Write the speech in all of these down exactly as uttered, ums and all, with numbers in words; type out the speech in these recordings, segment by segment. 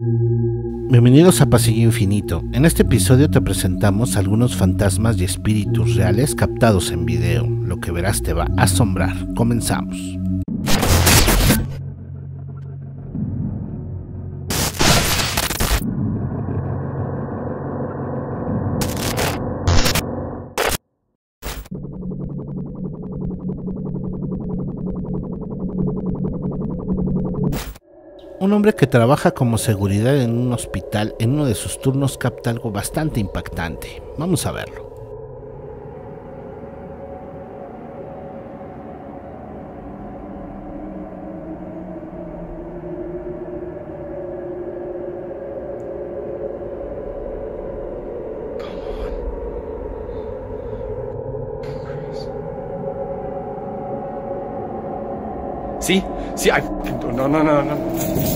Bienvenidos a Pasillo Infinito. En este episodio te presentamos algunos fantasmas y espíritus reales captados en video. Lo que verás te va a asombrar. Comenzamos. Un hombre que trabaja como seguridad en un hospital en uno de sus turnos capta algo bastante impactante. Vamos a verlo. See? See, I... No, no, no, no.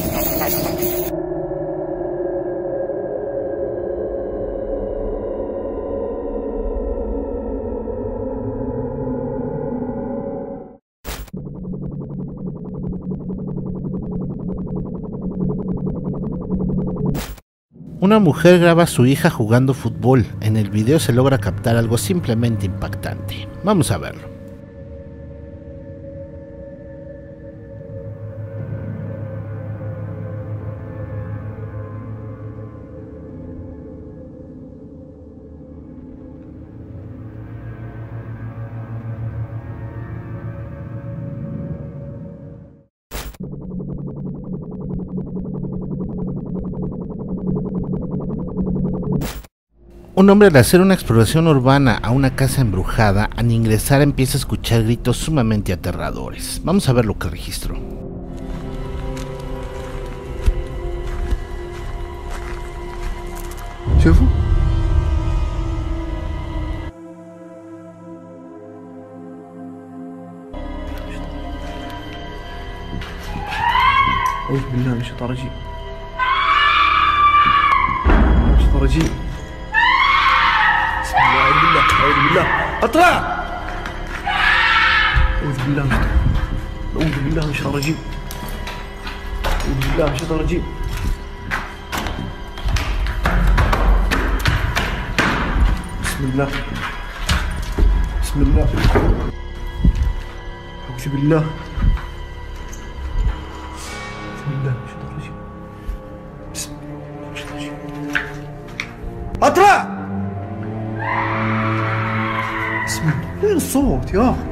Una mujer graba a su hija jugando fútbol. En el video se logra captar algo simplemente impactante. Vamos a verlo. Un hombre, al hacer una exploración urbana a una casa embrujada, al ingresar empieza a escuchar gritos sumamente aterradores. Vamos a ver lo que registró. شوفوا أعوذ بالله من الشيطان الرجيم الشيطان الرجيم بسم الله أعوذ بالله أعوذ بالله أطلع أعوذ بالله من أعوذ بالله من الشيطان الرجيم أعوذ بالله من الشيطان الرجيم بسم الله بسم الله أعوذ بالله بسم الله الشيطان الرجيم بسم الله الشيطان الرجيم أطلع بسم الله وين الصوت يا أخي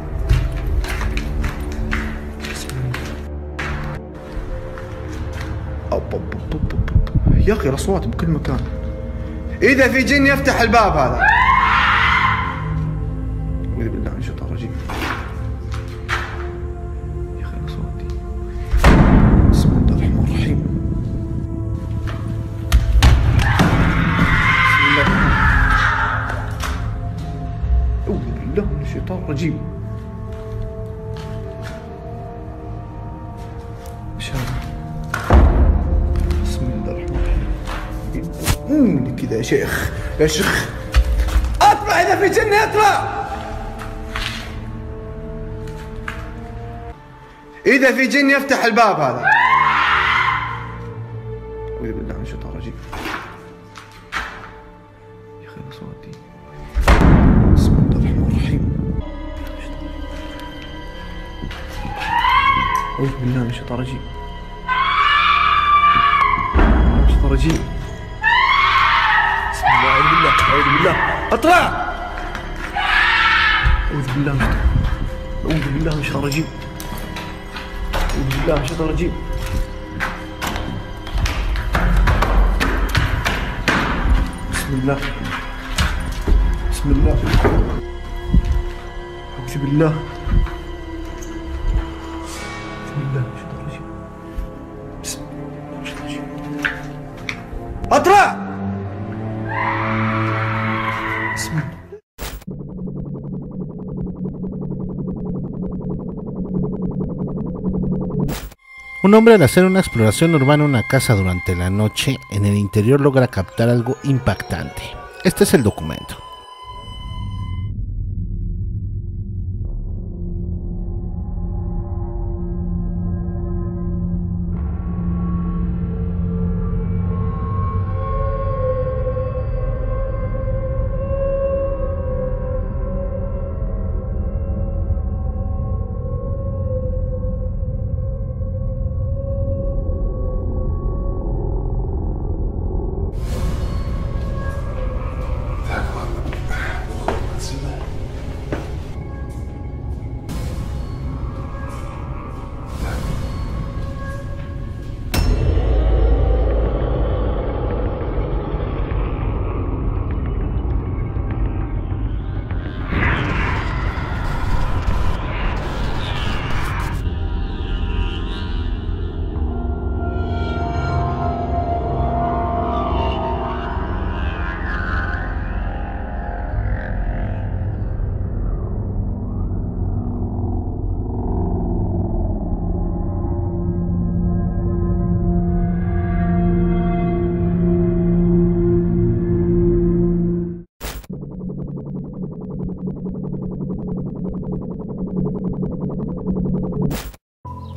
بسم الله أوب أوب أوب أوب أوب. يا أخي الأصوات بكل مكان. إذا في جن يفتح الباب هذا. أعوذ بالله من الشيطان الرجيم. يا أخي الأصوات دي. بسم الله الرحمن الرحيم. بسم الله الرحمن الرحيم. أعوذ بالله من الشيطان الرجيم. إيش هذا؟ بسم الله الرحمن الرحيم. امم كذا يا شيخ يا شيخ اطلع اذا في جن اطلع اذا في جن يفتح الباب هذا. اعوذ بالله من الشيطان الرجيم. يا اخي الاصوات دي. بسم الله الرحمن الرحيم. اعوذ بالله من الشيطان الرجيم. الشيطان الرجيم. أعوذ بالله أعوذ بالله أطلع أعوذ بالله من أعوذ بالله من الشيطان الرجيم. أعوذ بالله من الشيطان الرجيم. بسم الله بسم الله أعوذ بالله بسم الله من الشيطان الرجيم. بسم الله من الشيطان الرجيم. أطلع Un hombre, al hacer una exploración urbana en una casa durante la noche, en el interior logra captar algo impactante. Este es el documento.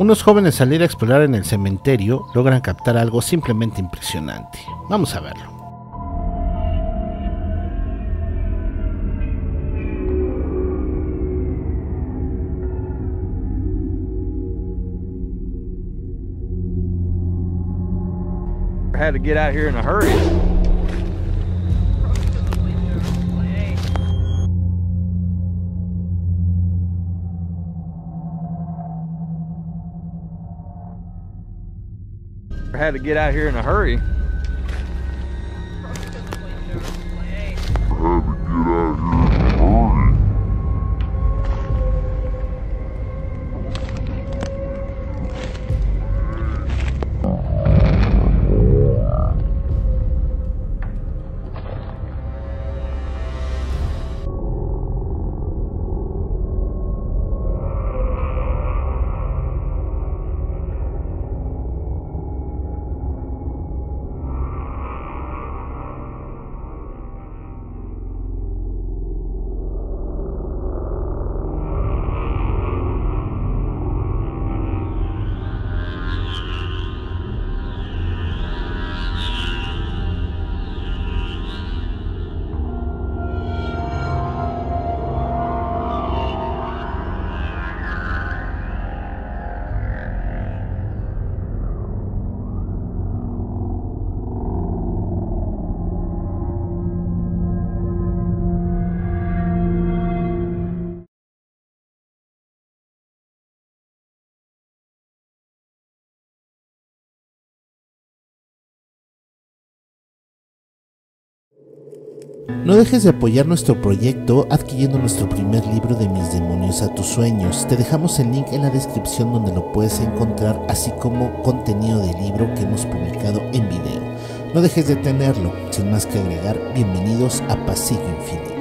Unos jóvenes al ir a explorar en el cementerio logran captar algo simplemente impresionante. Vamos a verlo. Had to get out here in a hurry. Had to get out here in a hurry. No dejes de apoyar nuestro proyecto adquiriendo nuestro primer libro de Mis demonios a tus sueños. Te dejamos el link en la descripción donde lo puedes encontrar, así como contenido de libro que hemos publicado en video. No dejes de tenerlo. Sin más que agregar, bienvenidos a Pasillo Infinito.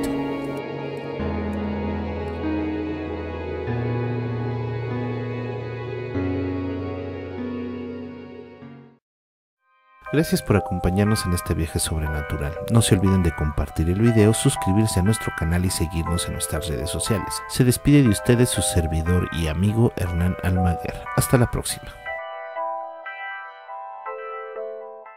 Gracias por acompañarnos en este viaje sobrenatural. No se olviden de compartir el video, suscribirse a nuestro canal y seguirnos en nuestras redes sociales. Se despide de ustedes su servidor y amigo Hernán Almaguer. Hasta la próxima.